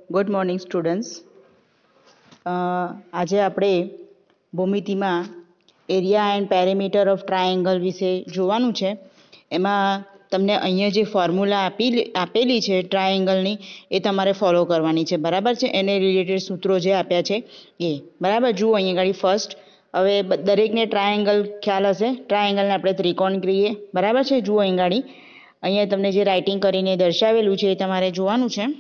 Good morning students. આજે આપણે ભૂમિતિમાં area and perimeter of triangle વિશે જોવાનું છે. એમાં તમને અહીંયા જે ફોર્મ્યુલા આપેલી છે ટ્રાયેંગલની એ તમારે ફોલો કરવાની છે, બરાબર છે. એને રિલેટેડ સૂત્રો જે આપ્યા છે એ બરાબર. જુઓ અહીંયા આગળ ફર્સ્ટ, હવે દરેકને ટ્રાયેંગલ ખ્યાલ હશે. ટ્રાયેંગલને આપણે ત્રિકોણ કહીએ, બરાબર છે. જુઓ અહીંયા તમને જે રાઇટિંગ કરીને દર્શાવેલું છે એ તમારે જોવાનું છે.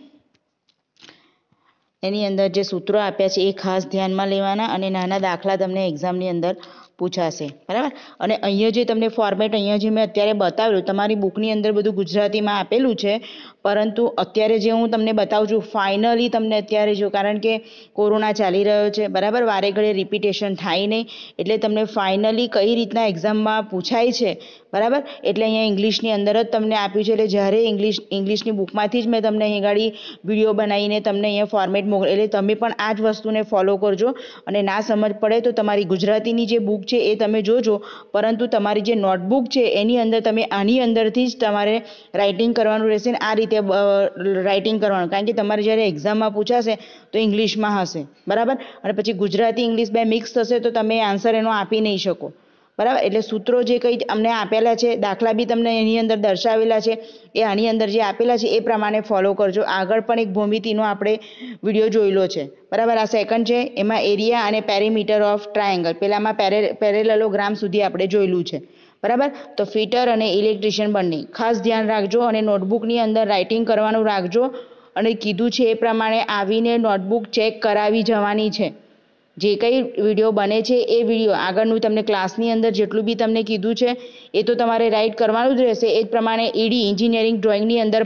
એની અંદર જે સૂત્રો આપ્યા છે એ ખાસ ધ્યાનમાં લેવાના, અને નાના દાખલા તમને એક્ઝામની અંદર પૂછાશે, બરાબર. અને અહીંયા જે તમને ફોર્મેટ અહીંયા જે મેં અત્યારે બતાવ્યું, તમારી બુકની અંદર બધું ગુજરાતીમાં આપેલું છે, પરંતુ અત્યારે જે હું તમને બતાવું છું ફાઇનલી તમને અત્યારે જો, કારણ કે કોરોના ચાલી રહ્યો છે, બરાબર, વારે ઘડે રિપીટેશન થાય નહીં, એટલે તમને ફાઇનલી કઈ રીતના એક્ઝામમાં પૂછાય છે, બરાબર. એટલે અહીંયા ઇંગ્લિશની અંદર જ તમને આપ્યું છે. એટલે જ્યારે ઇંગ્લિશની બુકમાંથી જ મેં તમને અહીં ગાડી વિડીયો બનાવીને તમને અહીંયા ફોર્મેટ મોકલે, એટલે તમે પણ આ જ વસ્તુને ફોલો કરજો. અને ના સમજ પડે તો તમારી ગુજરાતીની જે બુક છે એ તમે જોજો, પરંતુ તમારી જે નોટબુક છે એની અંદર તમે આની અંદરથી જ તમારે રાઇટિંગ કરવાનું રહેશે. ને આ રીતે રાઇટિંગ કરવાનું, કારણ કે તમારે જ્યારે એક્ઝામમાં પૂછાશે તો ઇંગ્લિશમાં હશે, બરાબર. અને પછી ગુજરાતી ઇંગ્લિશ બે મિક્સ થશે તો તમે આન્સર એનો આપી નહીં શકો, બરાબર. એટલે સૂત્રો જે કંઈ અમને આપેલા છે, દાખલા બી તમને એની અંદર દર્શાવેલા છે, એ આની અંદર જે આપેલા છે એ પ્રમાણે ફોલો કરજો. આગળ પણ એક ભૂમિતિનો આપણે વિડીયો જોયેલો છે, બરાબર. આ સેકન્ડ છે, એમાં એરિયા અને પેરીમીટર ઓફ ટ્રાયેંગલ, પેલામાં પેરેલેલોગ્રામ સુધી આપણે જોયેલું છે, બરાબર. તો ફિટર અને ઇલેક્ટ્રિશિયન બંને ખાસ ધ્યાન રાખજો, અને નોટબુકની અંદર રાઇટિંગ કરવાનું રાખજો. અને કીધું છે એ પ્રમાણે આવીને નોટબુક ચેક કરાવી જવાની છે. જે કંઈ વિડીયો બને છે એ વિડીયો આગળનું તમને ક્લાસની અંદર જેટલું બી તમને કીધું છે એ તો તમારે રાઇટ કરવાનું જ રહેશે. એ જ પ્રમાણે ઈડી એન્જિનિયરિંગ ડ્રોઈંગની અંદર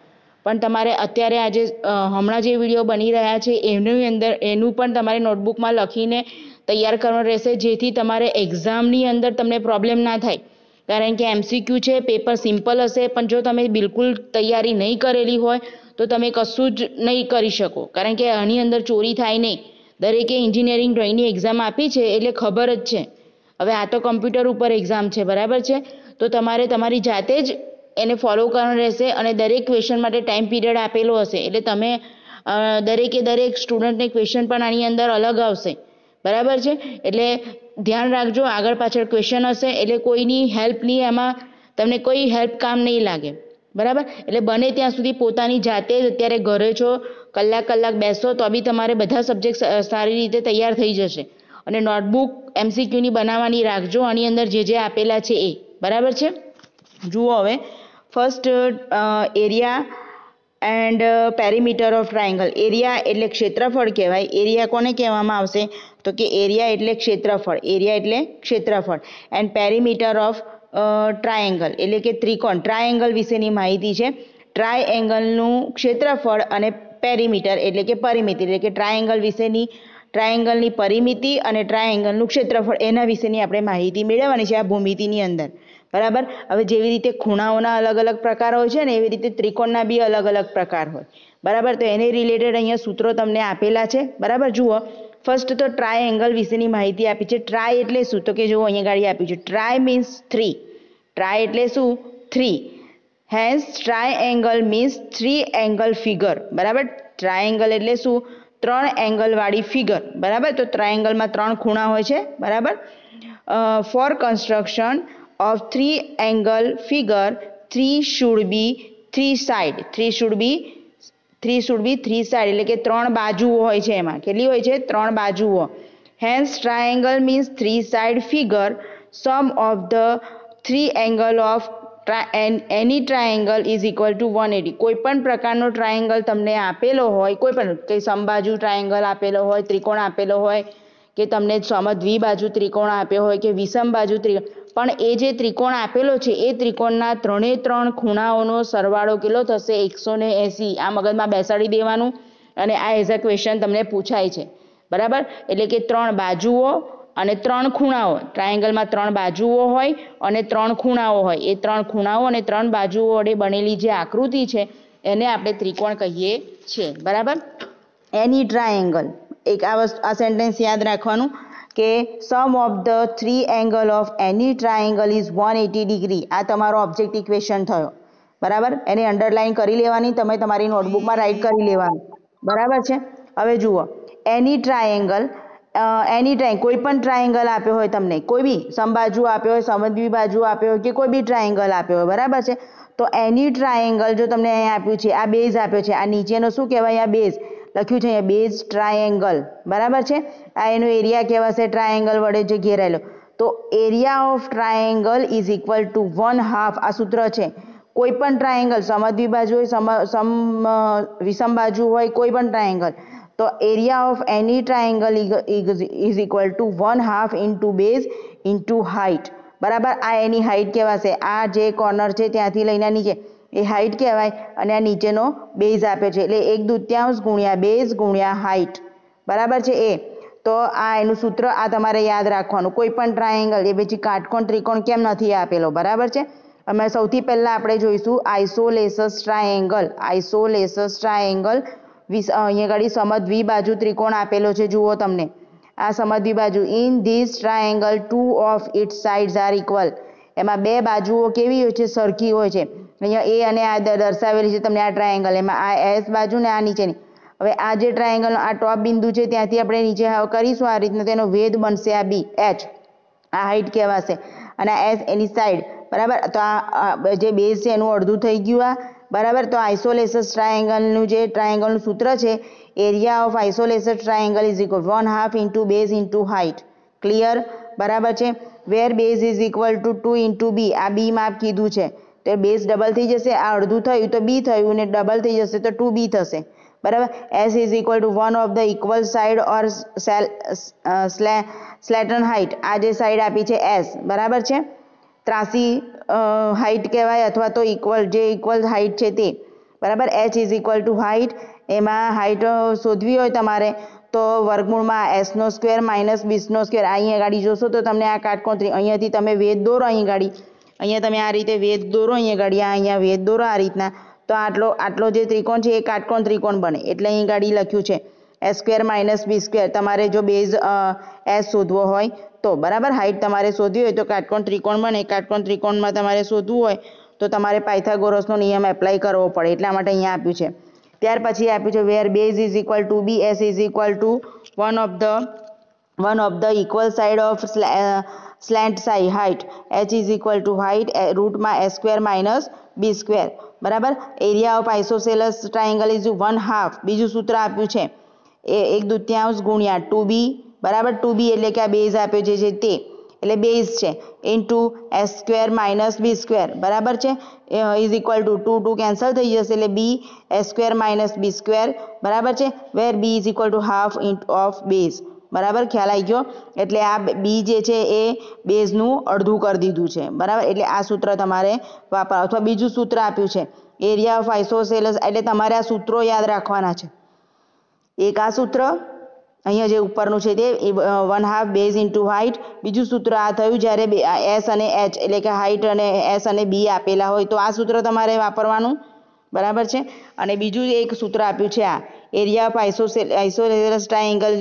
પણ તમારે અત્યારે આજે હમણાં જે વિડીયો બની રહ્યા છે એની અંદર એનું પણ તમારે નોટબુકમાં લખીને તૈયાર કરવાનું રહેશે, જેથી તમારે એક્ઝામની અંદર તમને પ્રોબ્લેમ ના થાય. કારણ કે MCQ છે, પેપર સિમ્પલ હશે, પણ જો તમે બિલકુલ તૈયારી નહીં કરેલી હોય તો તમે કશું જ નહીં કરી શકો, કારણ કે આની અંદર ચોરી થાય નહીં. દરેકે એન્જિનિયરિંગ ડ્રોઈંગની એક્ઝામ આપી છે એટલે ખબર જ છે. હવે આ તો કમ્પ્યુટર ઉપર એક્ઝામ છે, બરાબર છે. તો તમારે તમારી જાતે જ એને ફોલો કરવાનું રહેશે, અને દરેક ક્વેશ્ચન માટે ટાઈમ પીરિયડ આપેલો હશે. એટલે તમે દરેક સ્ટુડન્ટને ક્વેશ્ચન પણ આની અંદર અલગ આવશે, બરાબર છે. એટલે ધ્યાન રાખજો, આગળ પાછળ ક્વેશ્ચન હશે એટલે કોઈની હેલ્પની એમાં તમને કોઈ હેલ્પ કામ નહીં લાગે, બરાબર. એટલે બને ત્યાં સુધી પોતાની જાતે જ, અત્યારે ઘરે છો, કલાક બેસો તો બી તમારે બધા સબ્જેક્ટ સારી રીતે તૈયાર થઈ જશે. અને નોટબુક MCQની બનાવવાની રાખજો, આની અંદર જે આપેલા છે એ, બરાબર છે. જુઓ હવે first, area and perimeter of triangle. Area એટલે ક્ષેત્રફળ કહેવાય. એરિયા કોને કહેવામાં આવશે તો કે એરિયા એટલે ક્ષેત્રફળ, એરિયા એટલે ક્ષેત્રફળ. એન્ડ પેરીમીટર ઓફ ટ્રાયેંગલ એટલે કે ત્રિકોણ. ટ્રાયેંગલ વિશેની માહિતી છે. ટ્રાયેંગલનું ક્ષેત્રફળ અને પેરીમીટર એટલે કે પરિમિતિ, એટલે કે ટ્રાયેંગલ વિશેની, ટ્રાયેંગલની પરિમિતિ અને ટ્રાયેંગલનું ક્ષેત્રફળ એના વિશેની આપણે માહિતી મેળવવાની છે આ ભૂમિતિની અંદર, બરાબર. હવે જેવી રીતે ખૂણાઓના અલગ અલગ પ્રકાર હોય છે ને, એવી રીતે ત્રિકોણના બી અલગ અલગ પ્રકાર હોય, બરાબર. તો એને રિલેટેડ અહીંયા સૂત્રો તમને આપેલા છે, બરાબર. જુઓ ફર્સ્ટ તો ટ્રાયેંગલ વિશેની માહિતી આપી છે. ટ્રાય એટલે શું તો કે જુઓ અહીંયા ગાડી આપી છે. Try means 3. ટ્રાય એટલે શું? 3. Hence triangle means 3 angle figure, બરાબર. ટ્રાયેંગલ એટલે શું? 3 એંગલ વાળી ફિગર, બરાબર. તો ટ્રાયેંગલમાં 3 ખૂણા હોય છે, બરાબર. For construction of 3 angle figure 3 should be 3 side. 3 should be 3 side એટલે કે 3 બાજુઓ હોય છે. એમાં કેટલી હોય છે? 3 બાજુઓ. Hence triangle means 3 side figure. Sum of the 3 angle of any triangle is equal to 180. કોઈ પણ પ્રકારનો ટ્રાયેંગલ તમને આપેલો હોય, કોઈ પણ કંઈ સમબાજુ ટ્રાયેંગલ આપેલો હોય, ત્રિકોણ આપેલો હોય, કે તમને દ્વિબાજુ ત્રિકોણ આપ્યો હોય કે વિષમ બાજુ ત્રિકોણ, પણ એ જે ત્રિકોણ આપેલો છે એ ત્રિકોણના 3 ખૂણાઓનો સરવાળો કેટલો થશે? 180. આ મગજમાં બેસાડી દેવાનું, અને આ એઝ અ ક્વેશ્ચન તમને પૂછાય છે, બરાબર. એટલે કે 3 બાજુઓ અને 3 ખૂણાઓ. ટ્રાયેંગલમાં 3 બાજુઓ હોય અને 3 ખૂણાઓ હોય. એ 3 ખૂણાઓ અને 3 બાજુઓ વડે બનેલી જે આકૃતિ છે એને આપણે ત્રિકોણ કહીએ છીએ, બરાબર. એની ટ્રાયેંગલ, એક આ સેન્ટેન્સ યાદ રાખવાનું કે sum of the 3 angle of any triangle is 180 degree. આ તમારો ઓબ્જેક્ટિવ ક્વેશ્ચન થયો, બરાબર. એને અંડરલાઈન કરી લેવાની, તમે તમારી નોટબુકમાં રાઇટ કરી લેવાનું, બરાબર છે. હવે જુઓ એની ટ્રાયેંગલ કોઈ પણ ટ્રાયેંગલ આપ્યો હોય તમને, કોઈ બી સમબાજુ આપ્યો હોય, સમદ્વિ બાજુ આપ્યો હોય કે કોઈ બી ટ્રાયેંગલ આપ્યો હોય, બરાબર છે. તો એની ટ્રાયેંગલ જો તમને અહીંયા આપ્યું છે, આ બેઝ આપ્યો છે, આ નીચેનો શું કહેવાય, આ બેઝ લખ્યું છે અહીંયા, બેઝ ટ્રાયેંગલ, બરાબર છે. આ એનો એરિયા કહેવાશે ટ્રાયેંગલ વડે જે ઘેરાયેલો. તો area of triangle is equal to 1/2, આ સૂત્ર છે. કોઈ પણ ટ્રાયેંગલ સમદ્વિ બાજુ હોય, વિષમ બાજુ હોય, કોઈ પણ ટ્રાયેંગલ, તો area of any triangle is equal to 1/2 into base into height, બરાબર. આ એની હાઇટ કહેવાશે. આ જે કોર્નર છે ત્યાંથી લઈને નીચે એ હાઇટ કહેવાય, અને આ નીચેનો બેઝ આપ્યો છે એટલે 1/2 ગુણ્યા બેઝ ગુણ્યા હાઇટ, બરાબર છે. તો આ એનું સૂત્ર, આ તમારે યાદ રાખવાનું. કોઈ પણ ટ્રાયેંગલ, એ પછી કાટકોણ ત્રિકોણ કેમ નથી આપેલો, બરાબર છે. અમે સૌથી પહેલા આપણે જોઈશું આઇસોલેસસ ટ્રાયેંગલ. આઇસોલેસસ ટ્રાયેંગલ અહીંયા આગળ સમદ્વિ બાજુ ત્રિકોણ આપેલો છે, જુઓ તમને આ સમદ્વિ બાજુ. In this triangle 2 of its sides are equal. એમાં બે બાજુઓ કેવી હોય છે, સરખી હોય છે. અહીંયા એ અને આ દર્શાવેલી છે તમને આ ટ્રાયેંગલ, એમાં આ એસ બાજુ ને આ નીચેની. હવે આ જે ટ્રાયેંગલનો આ ટોપ બિંદુ છે ત્યાંથી આપણે નીચે કરીશું આ રીતના, તેનો વેધ બનશે આ બી, એચ, આ હાઇટ કહેવાશે, અને આ એસ એની સાઈડ, બરાબર. તો આ જે બેઝ છે એનું અડધું થઈ ગયું આ, બરાબર. તો આઇસોલેસસ ટ્રાયેંગલનું જે ટ્રાયેંગલનું સૂત્ર છે, area of isosceles triangle is equal 1/2 into base into height. Clear, બરાબર છે. Where base is equal to 2 into B, આ બી માપ કીધું છે તો બેઝ ડબલ થઈ જશે, આ અડધું થયું તો બી થયું, ને ડબલ થઈ જશે તો 2b થશે, બરાબર. S is equal to 1 of the equal side or slant height, આ જે સાઈડ આપી છે એસ, બરાબર છે, ત્રાસી હાઇટ કહેવાય, અથવા તો ઇક્વલ હાઇટ છે તે, બરાબર. H is equal to height, એમાં હાઇટ શોધવી હોય તમારે તો વર્ગમૂળમાં એસનો સ્ક્વેર માઇનસ બીસનો સ્ક્વેર. અહીંયા ગાડી જોશો તો તમને આ કાટકોણ અહીંયાથી તમે વેધ દોરો, અહીં ગાડી અહીંયા તમે આ રીતે વેધ દોરો, અહીંયા ગાડી અહીંયા વેધ દોરો આ રીતના, તો આટલો જે ત્રિકોણ છે એ કાટકોણ ત્રિકોણ બને. એટલે અહીં ગાડી લખ્યું છે S square minus B square. તમારે જો બેઝ એસ શોધવો હોય તો, બરાબર. હાઇટ તમારે શોધવી હોય તો કાટકોણ ત્રિકોણ બને. કાટકોણ ત્રિકોણમાં તમારે શોધવું હોય તો તમારે પાયથાગોરસનો નિયમ એપ્લાય કરવો પડે, એટલા માટે અહીંયા આપ્યું છે. ત્યાર પછી આપ્યું છે where base is equal to B, S is equal to one of the equal side of slant side height, H is equal to height રૂટમાં S square minus B square, બરાબર. Area of isosceles triangle is 1/2, બીજું સૂત્ર આપ્યું છે એ 1/2 ગુણ્યા 2b, બરાબર. 2b એટલે કે આ બેઝ આપ્યો છે તે, એટલે બેઝ છે, into S square minus B square, બરાબર છે, ઇઝ ઇક્વલ ટુ 2 કેન્સલ થઈ જશે એટલે B S square minus B square, બરાબર છે. Where B is equal to half of base, બરાબર. ખ્યાલ આવી ગયો. એટલે આ બી જે છે એ બેઝનું અડધું કરી દીધું છે, બરાબર. એટલે આ સૂત્ર તમારે વાપરવા, અથવા બીજું સૂત્ર આપ્યું છે એરિયા ઓફ આઇસોસેલસ, એટલે તમારે આ સૂત્રો યાદ રાખવાના છે. એક આ સૂત્ર અહીંયા જે ઉપરનું છે તે 1/2 બેઝ ઇન્ટુ હાઇટ. બીજું સૂત્ર આ થયું જ્યારે એસ અને એચ એટલે કે હાઇટ અને એસ અને બી આપેલા હોય તો આ સૂત્ર તમારે વાપરવાનું, બરાબર છે. અને બીજું એક સૂત્ર આપ્યું છે આ area of isosceles triangle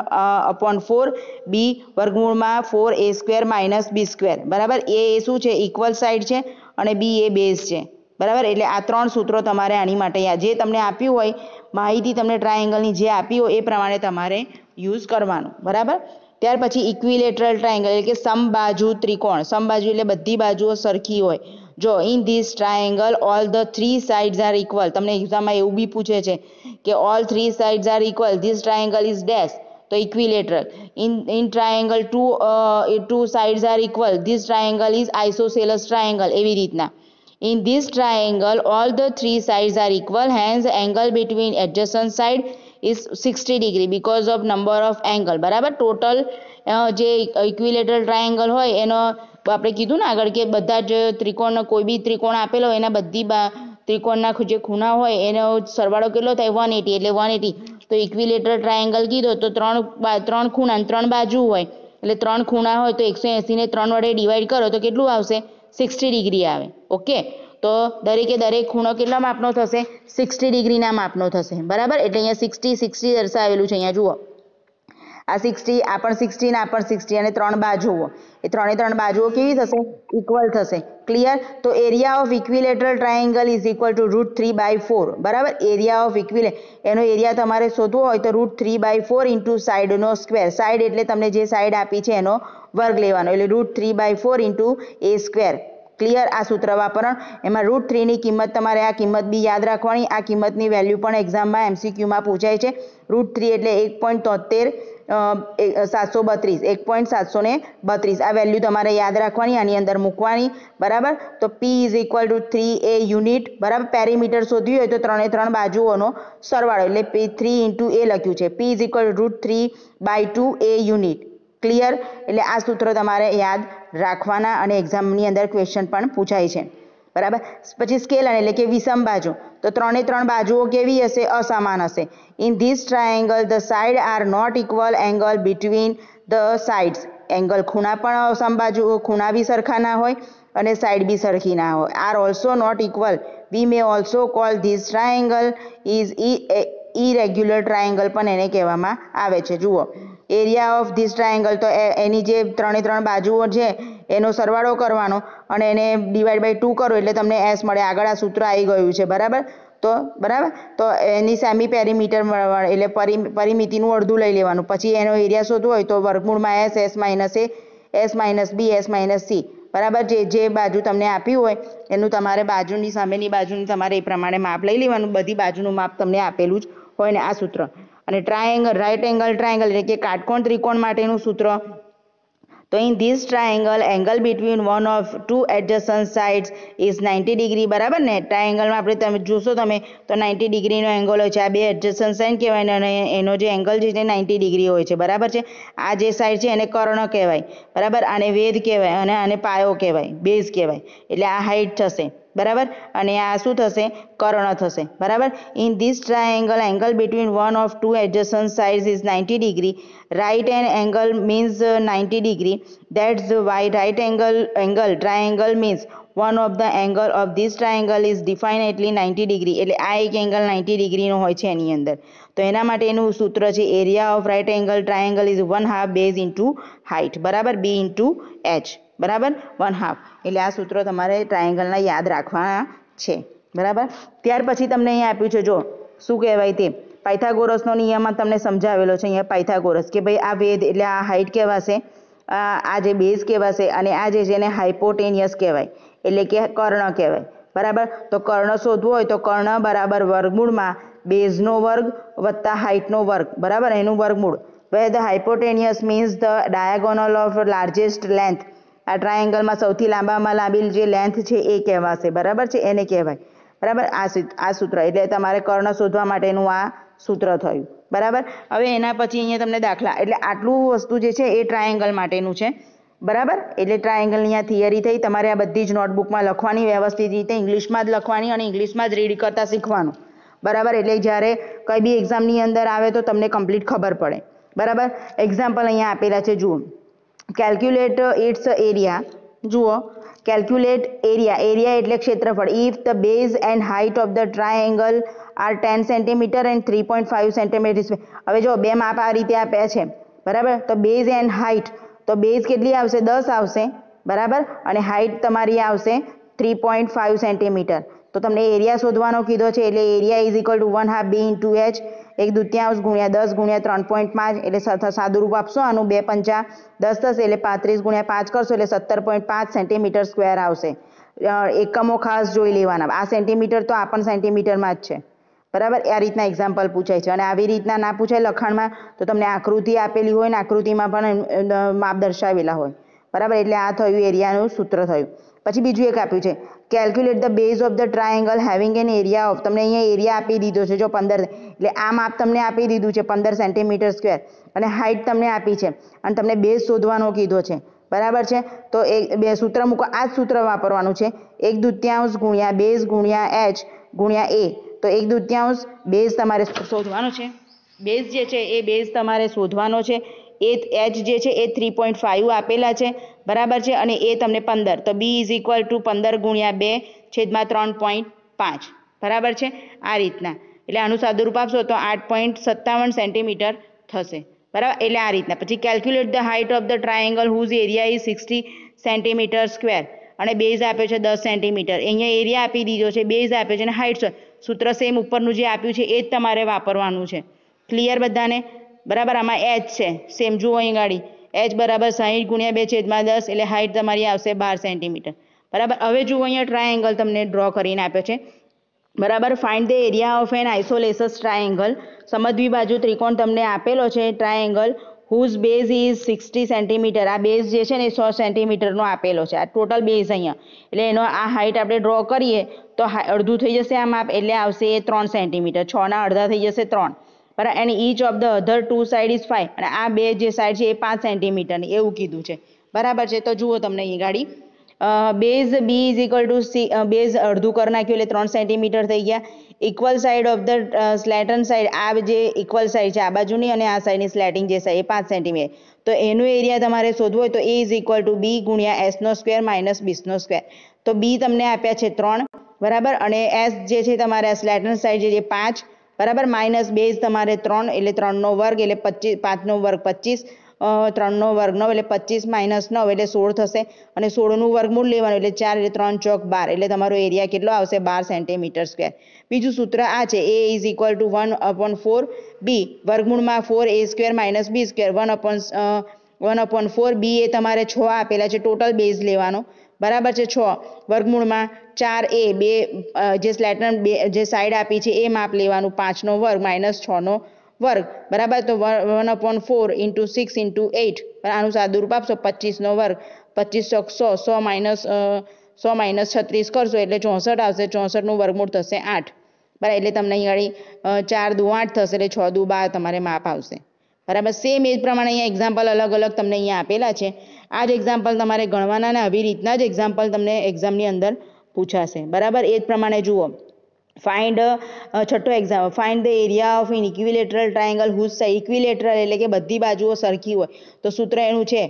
1/4 B વર્ગમૂળમાં 4a square minus B square, બરાબર. એ શું છે, ઇક્વલ સાઇડ છે, અને બી એ બેઝ છે, બરાબર. એટલે આ ત્રણ સૂત્રો તમારે આની માટે જે તમને આપ્યું હોય માહિતી, તમને ટ્રાયેંગલની જે આપી હોય એ પ્રમાણે તમારે યુઝ કરવાનું, બરાબર. ત્યાર પછી ઇક્વિલેટરલ ટ્રાયેંગલ એટલે કે સમબાજુ ત્રિકોણ. સમબાજુ એટલે બધી બાજુઓ સરખી હોય. જો in this triangle all the 3 sides are equal, તમને એક્ઝામમાં એવું બી પૂછે છે કે all 3 sides are equal, this triangle is dash, તો equilateral. In triangle 2 sides are equal, this triangle is isosceles triangle, એવી રીતના. In this triangle, all the 3 sides are equal, hence angle between adjacent side is 60 degree because of number of angle, બરાબર. Total જે equilateral triangle હોય એનો આપણે કીધું ને આગળ કે બધા જ ત્રિકોણ, કોઈ બી ત્રિકોણ આપેલો હોય એના બધી ત્રિકોણના જે ખૂણા હોય એનો સરવાળો કેટલો થાય 180, એટલે 180. તો ઇક્વિલેટરલ ટ્રાયેંગલ કીધો તો ત્રણ ખૂણા અને 3 બાજુ હોય, એટલે 3 ખૂણા હોય તો 180 ને 3 વડે ડિવાઈડ કરો તો કેટલું આવશે, 60 ડિગ્રી આવે. ઓકે, તો દરેક ખૂણો કેટલા માપનો થશે, 60 ડિગ્રીના માપનો થશે, બરાબર. એટલે અહીંયા 60 દર્શાવેલું છે, અહીંયા જુઓ આ 60, આ પણ 60 ને આ પણ 60 અને 3 બાજુઓ, એ ત્રણે બાજુઓ કેવી થશે? ઇક્વલ થશે. ક્લિયર? તો area of equilateral triangle is equal to √3/4. બરાબર? એરિયા ઓફ એનો એરિયા તમારે શોધવો હોય તો √3/4 ઇન્ટુ સાઈડનો સ્ક્વેર. સાઈડ એટલે તમને જે સાઈડ આપી છે એનો વર્ગ લેવાનો, એટલે √3/4 ઇન્ટુ એ સ્ક્વેર. ક્લિયર? આ સૂત્ર વાપરવાનું. એમાં √3 ની કિંમત તમારે આ કિંમત બી યાદ રાખવાની. આ કિંમતની વેલ્યુ પણ એક્ઝામમાં MCQમાં પૂછાય છે. √3 એટલે 1.732. આ વેલ્યુ તમારે યાદ રાખવાની, આની અંદર મૂકવાની. બરાબર? તો P is equal to 3a unit. બરાબર? પેરીમીટર શોધવી હોય તો ત્રણ બાજુઓનો સરવાળો, એટલે 3 ઇન્ટુ એ લખ્યું છે. P is equal to √3/2a unit. Clear? એટલે આ સૂત્ર તમારે યાદ રાખવાના અને એક્ઝામની અંદર ક્વેશ્ચન પણ પૂછાય છે. બરાબર? પછી સ્કેલન એટલે કે વિષમ બાજુ. તો ત્રણ બાજુઓ કેવી હશે? અસમાન હશે. In this triangle the side are not equal angle between the sides. Angle ખૂણા પણ ખૂણા બી સરખા ના હોય અને સાઇડ બી સરખી ના હોય. Are also not equal. We may also call this triangle is irregular triangle પણ એને કહેવામાં આવે છે. જુઓ, એરિયા ઓફ ધીસ ટ્રાયેંગલ, તો એની જે ત્રણ બાજુઓ છે એનો સરવાળો કરવાનો અને એને /2 કરો એટલે તમને S મળે. આગળ આ સૂત્ર આવી ગયું છે. બરાબર? તો એની સેમી પેરીમીટર એટલે પરિમિતિનું અડધું લઈ લેવાનું. પછી એનો એરિયા શોધવો હોય તો વર્ગમૂળમાં S, S minus A, S minus B, S minus C. બરાબર? જે બાજુ તમને આપ્યું હોય એનું તમારે સામેની બાજુની તમારે એ પ્રમાણે માપ લઈ લેવાનું. બધી બાજુનું માપ તમને આપેલું જ હોય ને આ સૂત્ર. અને ટ્રાયેંગલ, રાઇટ એંગલ ટ્રાયેંગલ એટલે કે કાટકોણ ત્રિકોણ માટેનું સૂત્ર. તો in this triangle angle between one of two adjacent sides is 90 degree. બરાબર ને? ટ્રાયેંગલમાં આપણે તમે જોશો તો 90 ડિગ્રીનો એંગલ હોય છે. આ બે એડજસન્ટ સાઇડ કહેવાય અને એનો જે એંગલ છે તે 90 ડિગ્રી હોય છે. બરાબર છે? આ જે સાઇડ છે એને કર્ણ કહેવાય. બરાબર? આને વેધ કહેવાય અને આને પાયો કહેવાય, બેઝ કહેવાય. એટલે આ હાઇટ થશે. બરાબર? અને આ શું થશે? કર્ણ થશે. બરાબર? In this triangle angle between one of two adjacent sides is 90 degree. Right an angle means 90 degree. That's why right angle triangle means one of the angle of this triangle is definitely 90 degree. એટલે આ એક angle 90 ડિગ્રીનો હોય છે એની અંદર. તો એના માટેનું સૂત્ર છે area of right angle triangle is 1/2 base into height. બરાબર? B into H. બરાબર? 1/2. એટલે આ સૂત્રો તમારે ટ્રાયેંગલના યાદ રાખવાના છે. બરાબર? ત્યાર પછી તમને અહીં આપ્યું છે, જો શું કહેવાય તે પાયથાગોરસનો નિયમ તમને સમજાવેલો છે અહીંયા. પાયથાગોરસ કે ભાઈ આ વેધ એટલે આ હાઇટ કહેવાશે, આ જે બેઝ કહેવાશે અને આ જે છે એને હાઇપોટેનિયસ કહેવાય, એટલે કે કર્ણ કહેવાય. બરાબર? તો કર્ણ શોધવું હોય તો કર્ણ બરાબર વર્ગમૂળમાં બેઝનો વર્ગ વત્તા હાઇટનો વર્ગ. બરાબર? એનું વર્ગમૂળ. Where the hypotenuse means the diagonal of largest length. આ ટ્રાયેંગલમાં સૌથી લાંબામાં લાંબી જે લેન્થ છે એ કહેવાશે. બરાબર છે? એને કહેવાય. બરાબર? આ સૂત્ર એટલે તમારે કર્ણ શોધવા માટેનું આ સૂત્ર થયું. બરાબર? હવે એના પછી અહીંયા તમને દાખલા, એટલે આટલું વસ્તુ જે છે એ ટ્રાયેંગલ માટેનું છે. બરાબર? એટલે ટ્રાયેંગલની અહીંયા થિયરી થઈ. તમારે આ બધી જ નોટબુકમાં લખવાની, વ્યવસ્થિત રીતે ઇંગ્લિશમાં જ લખવાની અને ઇંગ્લિશમાં જ રીડ કરતા શીખવાનું. બરાબર? એટલે જ્યારે કંઈ બી એક્ઝામની અંદર આવે તો તમને કમ્પ્લીટ ખબર પડે. બરાબર? એક્ઝામ્પલ અહીંયા આપેલા છે, જુઓ. Calculate its area. જુઓ, કેલ્ક્યુલેટ એરિયા. એરિયા એટલે ક્ષેત્રફળ. If the base and height of the triangle are 10 centimetre and 3.5 centimetre. હવે જો બે માપ આ રીતે આપ્યા છે. બરાબર? તો બેઝ એન્ડ હાઇટ, તો બેઝ કેટલી આવશે? 10 આવશે. બરાબર? અને હાઇટ તમારી આવશે 3.5 સેન્ટીમીટર. તો તમને એરિયા શોધવાનો કીધો છે, એટલે area is equal to 1/2 B into H. 1/2 ગુણ્યા 10 ગુણ્યા 3.5 એટલે સાદુરૂપ આપશો આનું. 2 પંચા 10 થશે એટલે 35 ગુણ્યા 5 કરશો એટલે 17.5 સેન્ટીમીટર સ્ક્વેર આવશે. એકમો ખાસ જોઈ લેવાના. આ સેન્ટીમીટર તો આ પણ સેન્ટીમીટરમાં જ છે. બરાબર? આ રીતના એક્ઝામ્પલ પૂછાય છે. અને આવી રીતના ના પૂછાય લખાણમાં તો તમને આકૃતિ આપેલી હોય ને આકૃતિમાં પણ માપ દર્શાવેલા હોય. બરાબર? એટલે આ થયું એરિયાનું સૂત્ર થયું. પછી બીજું એક આપ્યું છે, calculate the base of the triangle having an area of. તમને અહીંયા એરિયા આપી દીધો છે, જો 15, એટલે આ માપ તમને આપી દીધું છે 15 સેન્ટીમીટર સ્ક્વેર અને હાઇટ તમને આપી છે અને તમને બેઝ શોધવાનો કીધો છે. બરાબર છે? તો બે સૂત્ર મૂકો. આ જ સૂત્ર વાપરવાનું છે. 1/2 ગુણ્યા બેઝ ગુણ્યા H ગુણ્યા A. તો 1/2 બેઝ તમારે શોધવાનો છે. બેઝ જે છે એ બેઝ તમારે શોધવાનો છે. એ H જે છે એ 3.5 આપેલા છે. બરાબર છે? અને એ તમને 15. તો B ઇઝ ઇક્વલ ટુ 15 ગુણ્યા 2 છેદમાં 3.5. બરાબર છે? આ રીતના. એટલે આનું સાદુરૂપ આપશો તો 8.57 સેન્ટીમીટર થશે. બરાબર, એટલે આ રીતના. પછી calculate the height of the triangle whose area is 60 centimetre square અને બેઝ આપ્યો છે 10 સેન્ટીમીટર. અહીંયા એરિયા આપી દીધો છે, બેઝ આપ્યો છે અને હાઇટ છે. સૂત્ર સેમ ઉપરનું જે આપ્યું છે એ જ તમારે વાપરવાનું છે. ક્લિયર બધાને? બરાબર. આમાં એચ છે સેમ, જુઓ અહીં ગાડી એચ બરાબર 60 ગુણ્યા 2/10 એટલે હાઇટ તમારી આવશે 12 સેન્ટીમીટર. બરાબર. હવે જુઓ અહીંયા ટ્રાયેંગલ તમને ડ્રો કરીને આપ્યો છે. બરાબર. Find the area of an isosceles triangle. સમદ્વિ બાજુ ત્રિકોણ તમને આપેલો છે triangle whose base is 60 centimetre. આ બેઝ જે છે ને એ 100 સેન્ટીમીટરનો આપેલો છે. આ ટોટલ બેઝ અહીંયા, એટલે એનો આ હાઇટ આપણે ડ્રો કરીએ તો અડધું થઈ જશે આ માપ, એટલે આવશે એ 3 સેન્ટીમીટર. 6 ના અડધા થઈ જશે 3. બરાબર. And each of the other 2 side is 5. અને આ બે જે સાઇડ છે એ 5 સેન્ટીમીટરની એવું કીધું છે. બરાબર છે. તો જુઓ તમને અહીં ગાડી base B is equal to C, base અડધું કરી નાખ્યું એટલે 3 સેન્ટીમીટર થઈ ગયા. Equal side of the slant side, આ જે ઇક્વલ સાઇડ છે આ બાજુની અને આ સાઇડની સ્લેટિંગ જે સાઇડ એ 5 સેન્ટીમીટર. તો એનું એરિયા તમારે શોધવું હોય તો A is equal to B ગુણ્યા એસનો સ્ક્વેર માઇનસ બીસનો સ્ક્વેર. તો બી તમને આપ્યા છે 3, બરાબર, અને એસ જે છે તમારે આ સ્લેટન સાઇડ જે 5, બરાબર, માઇનસ બેઝ તમારે 3 એટલે 3નો વર્ગ એટલે 25, 5નો વર્ગ 25, 3નો વર્ગ 9 એટલે 25 માઇનસ 9 એટલે 16 થશે અને 16નું વર્ગમૂળ લેવાનું એટલે 4 એટલે 3 ચોક 12 એટલે તમારો એરિયા કેટલો આવશે 12 સેન્ટીમીટર સ્ક્વેર. બીજું સૂત્ર આ છે A is equal to 1/4 B વર્ગમૂળમાં 4 a square minus B square 1/4 B એ તમારે 6 આપેલા છે, ટોટલ બેઝ લેવાનો. બરાબર છે. 6 વર્ગમૂળમાં 4a, બે જે સ્લેટન જે સાઈડ આપી છે એ માપ લેવાનું, 5નો વર્ગ માઇનસ 6નો વર્ગ. બરાબર. તો 1/4 ઇન્ટુ 6 ઇન્ટુ 8, આનું સાદું રૂપ આપશો 25નો વર્ગ, 25 ચોક 100, 100 માઇનસ 36 કરશો એટલે 64 આવશે. 64નું વર્ગમૂળ થશે 8. બરાબર. એટલે તમને અહીં આગળ 4 દુ 8 થશે એટલે 6 દુ 12 તમારે માપ આવશે. બરાબર. સેમ એ જ પ્રમાણે અહીંયા એક્ઝામ્પલ અલગ અલગ તમને અહીંયા આપેલા છે. આ જ એક્ઝામ્પલ તમારે ગણવાના અને આવી રીતના જ એક્ઝામ્પલ તમને એક્ઝામની અંદર પૂછાશે. બરાબર. એ જ પ્રમાણે જુઓ ફાઇન્ડ છઠ્ઠો example, find the area of in equilateral triangle whose side, equilateral એટલે કે બધી બાજુઓ સરખી હોય તો સૂત્ર એનું છે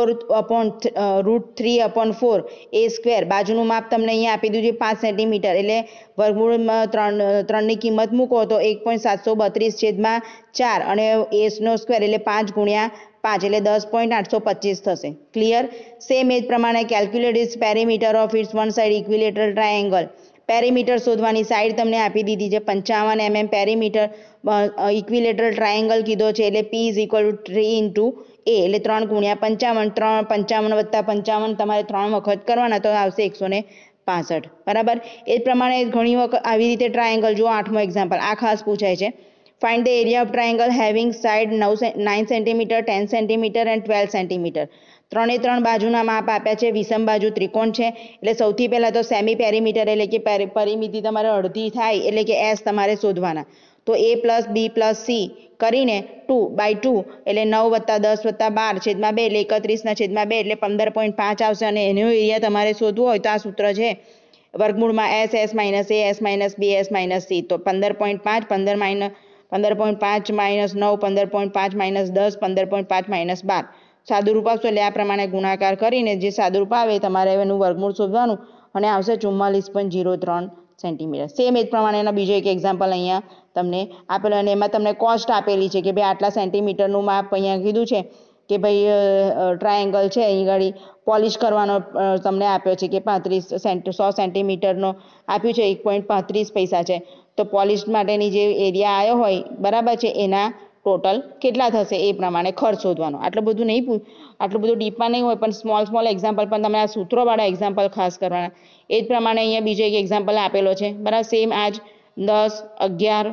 4/√3/4 a સ્ક્વેર. બાજુનું માપ તમને અહીંયા આપી દીધું છે 5 સેન્ટીમીટર એટલે વર્ગમૂળમાં 3ની કિંમત મૂકો તો 1.732/4 અને એસનો સ્ક્વેર એટલે 5 ગુણ્યા 5 એટલે 10.825 થશે. ક્લિયર? સેમ એ જ પ્રમાણે calculate its perimeter of its one side equilateral triangle. Perimeter શોધવાની સાઈડ તમને આપી દીધી છે 55 mm પેરીમીટર ઇક્વિલેટરલ ટ્રાયેંગલ કીધો છે એટલે p is equal to 3 into a એટલે 3 ગુણ્યા 55, 55 વત્તા 55 તમારે 3 વખત કરવાના તો આવશે 165. બરાબર. એ જ પ્રમાણે ઘણી વખત આવી રીતે ટ્રાયેંગલ, જો 8મો એક્ઝામ્પલ આ ખાસ પૂછાય છે. Find the area of triangle having side 9 centimetre, 10 centimetre and 12 centimetre. 3 બાજુના માપ આપ્યા છે, વિષમ બાજુ ત્રિકોણ છે એટલે સૌથી પહેલા તો સેમી પેરીમીટર એટલે કે પરિમિતિ તમારે અડધી થાય એટલે કે એસ તમારે શોધવાના. તો a plus B plus C કરીને 2/2 એટલે 9 વત્તા 10 વત્તા 12/2 એટલે 31/2 એટલે 15.5 આવશે અને એનો એરિયા તમારે શોધવો હોય તો આ સૂત્ર છે વર્ગમૂળમાં S minus A S minus B S minus C. તો 15.5 15.5 માઇનસ 9 15.5 માઇનસ 10 15.5 માઇનસ 12 સાદું રૂપ આપશો એટલે આ પ્રમાણે ગુણાકાર કરીને જે સાદું રૂપ આવે તમારે એનું વર્ગમૂળ શોધવાનું અને આવશે 44.03 સેન્ટીમીટર. સેમ એ જ પ્રમાણેના બીજો એક એક્ઝામ્પલ અહીંયા તમને આપેલો અને એમાં તમને કોસ્ટ આપેલી છે કે ભાઈ આટલા સેન્ટીમીટરનું માપ અહીંયા કીધું છે કે ભાઈ ટ્રાયેંગલ છે અહીં ગાડી પોલિશ કરવાનો તમને આપ્યો છે કે 100 સેન્ટીમીટરનો આપ્યું છે 1.35 પૈસા છે. તો પોલિશ માટેની જે એરિયા આવ્યો હોય બરાબર છે એના ટોટલ કેટલા થશે એ પ્રમાણે ખર્ચ શોધવાનો. આટલું બધું ડીપમાં નહીં હોય પણ સ્મોલ એક્ઝામ્પલ પણ તમે આ સૂત્રોવાળા એક્ઝામ્પલ ખાસ કરવાના. એ જ પ્રમાણે અહીંયા બીજો એક એક્ઝામ્પલ આપેલો છે. બરાબર. સેમ આજ 10, 11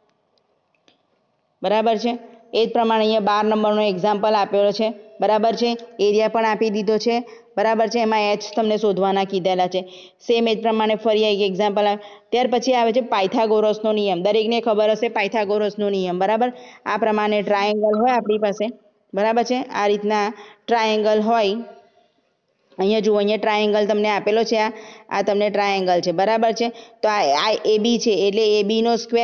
બરાબર છે. એ જ પ્રમાણે અહીંયા 12 નંબરનો એક્ઝામ્પલ આપેલો છે. બરાબર છે. એરિયા પણ આપી દીધો છે. બરાબર છે. એમાં એચ તમને શોધવાના કીધેલા છે. સેમ એ જ પ્રમાણે ફરી એક એક્ઝામ્પલ ત્યાર પછી આવે છે પાયથાગોરસનો નિયમ. દરેકને ખબર હશે પાયથાગોરસનો નિયમ. બરાબર. આ પ્રમાણે ટ્રાયેંગલ હોય આપણી પાસે. બરાબર છે. આ રીતના ટ્રાયેંગલ હોય. અહીંયા જુઓ અહીંયા ટ્રાયેંગલ તમને આપેલો છે. આ તમને ટ્રાયેંગલ છે. બરાબર છે. તો આ AB છે એટલે AB નો સ્ક્વેર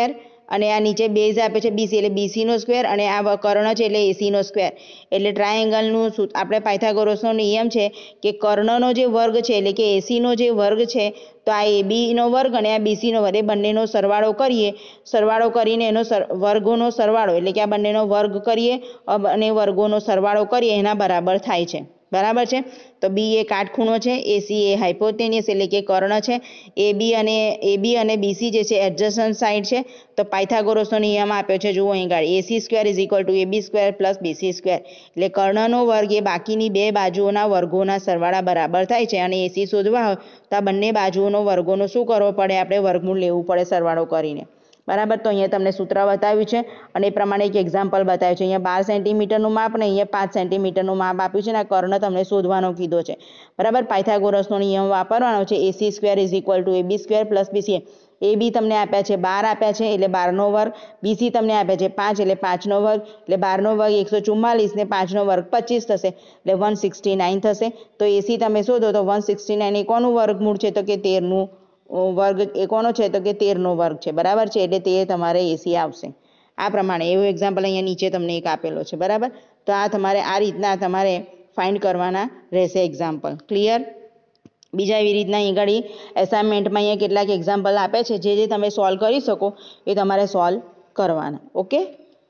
અને આ નીચે બેઝ આપે છે BC એટલે BCનો સ્ક્વેર અને આ કર્ણ છે એટલે ACનો સ્ક્વેર. એટલે ટ્રાયેંગલનું આપણે પાયથાગોરસનો નિયમ છે કે કર્ણનો જે વર્ગ છે એટલે કે ACનો જે વર્ગ છે તો આ ABનો વર્ગ અને આ BCનો વર્ગ એ બંનેનો સરવાળો કરીએ. સરવાળો કરીને એનો વર્ગોનો સરવાળો એટલે કે આ બંનેનો વર્ગ કરીએ અને વર્ગોનો સરવાળો કરીએ એના બરાબર થાય છે. બરાબર છે. તો B એ કાટખૂણો છે, AC એ હાઇપોટેનિયસ એટલે કે કર્ણ છે, AB અને BC જે છે એડજસન્ટ સાઇડ છે. તો પાયથાગોરસનો નિયમ આપ્યો છે જુઓ અહીં આગળ AC² = AB² + BC². એટલે કર્ણનો વર્ગ એ બાકીની બે બાજુઓના વર્ગોના સરવાળા બરાબર થાય છે અને AC શોધવા હોય તો આ બંને બાજુઓનો વર્ગોનો શું કરવો પડે? આપણે વર્ગમૂળ લેવું પડે સરવાળો કરીને. બરાબર. તો અહીંયા તમને સૂત્ર બતાવ્યું છે અને એ પ્રમાણે એક એક્ઝામ્પલ બતાવ્યું છે. અહીંયા 12 સેન્ટીમીટરનું માપ અને અહીંયા 5 સેન્ટીમીટરનું માપ આપ્યું છે અને આ કર્ણ તમને શોધવાનો કીધો છે. બરાબર. પાયથાગોરસનો નિયમ વાપરવાનો છે. AC² = AB² + BC. AB તમને આપ્યા છે 12 આપ્યા છે એટલે 12નો વર્ગ. BC તમને આપ્યા છે 5 એટલે 5નો વર્ગ. એટલે 12નો વર્ગ 144 ને 5નો વર્ગ 25 થશે એટલે 169 થશે. તો AC તમે શોધો તો 169 એ કોનું વર્ગમૂળ છે? તો કે 13નું વર્ગ એ કોનો છે? તો કે 13નો વર્ગ છે. બરાબર છે. એટલે તે તમારે AC આવશે. આ પ્રમાણે એવું એક્ઝામ્પલ અહીંયા નીચે તમને એક આપેલો છે. બરાબર. તો આ તમારે આ રીતના તમારે ફાઇન્ડ કરવાના રહેશે એક્ઝામ્પલ. ક્લિયર? બીજા એવી રીતના અહીં આગળ એસાઇનમેન્ટમાં અહીંયા કેટલાક એક્ઝામ્પલ આપે છે જે તમે સોલ્વ કરી શકો એ તમારે સોલ્વ કરવાના. ઓકે.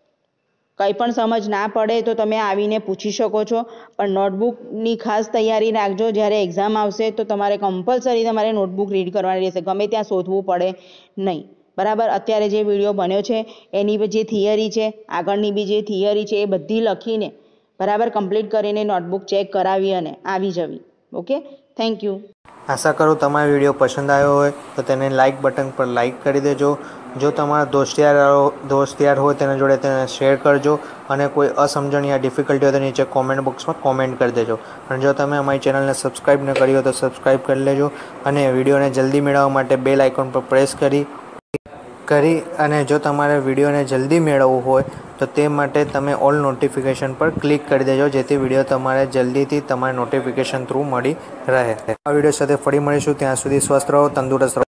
કંઈ પણ સમજ ના પડે તો તમે આવીને પૂછી શકો છો, પણ નોટબુકની ખાસ તૈયારી રાખજો. જ્યારે એક્ઝામ આવશે તો તમારે કમ્પલસરી તમારે નોટબુક રીડ કરવાની રહેશે, ગમે ત્યાં શોધવું પડે નહીં. બરાબર. અત્યારે જે વિડીયો બન્યો છે એની જે થિયરી છે, આગળની બી જે થિયરી છે એ બધી લખીને બરાબર કમ્પ્લીટ કરીને નોટબુક ચેક કરાવી અને આવી જવી. ઓકે. Thank you. આશા કરું તમારો વિડીયો પસંદ આવ્યો હોય તો તેને લાઇક બટન પર લાઇક કરી દેજો. જો તમારા દોસ્ત હોય તેના જોડે તેને શેર કરજો અને કોઈ અસમજણ યા ડિફિકલ્ટી હોય તો નીચે કોમેન્ટ બોક્સમાં કોમેન્ટ કરી દેજો. અને જો તમે અમારી ચેનલને સબસ્ક્રાઈબ ન કરી હોય તો સબસ્ક્રાઈબ કરી લેજો અને વિડીયોને જલ્દી મેળવવા માટે બેલ આઇકોન પર પ્રેસ કરી અને જો તમારે વિડીયોને જલ્દી મેળવવું હોય તો તે માટે તમે ઓલ નોટિફિકેશન પર ક્લિક કરી દેજો, જેથી વિડીયો તમારે જલ્દીથી તમારે નોટિફિકેશન થ્રુ મળી રહે. આ વિડીયો સાથે ફરી મળીશું. ત્યાં સુધી સ્વસ્થ રહો, તંદુરસ્ત રહો.